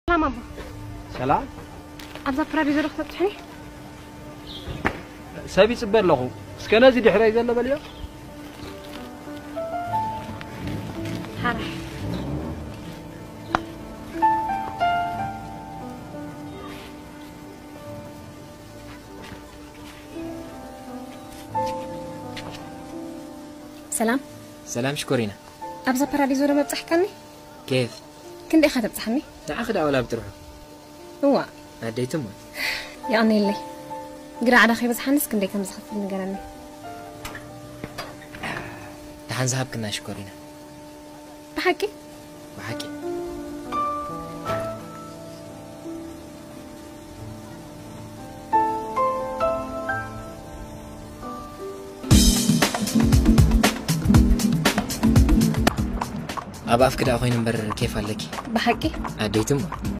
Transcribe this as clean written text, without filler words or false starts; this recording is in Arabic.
سلام أبو. سلام. أبغى فرابي زرق تطحني. سابي صبر له. سكنا زيد حراي زلا باليوم. حرح. سلام. سلام شكرينا. أبغى فرابي زرق ما بتحكني؟ كيف؟ كنت أخذ بتحني؟ لا أخذ ولا بتروح. هو. أديتم. يعني اللي. قرأ على خيبة حنس كنت كم زخف من جراني. نحن ذهب كنا شكرينا. بحكي؟ بحكي. أبا أفكر أخوي نمبر كيف قال لك؟ بحكي؟ أديتم.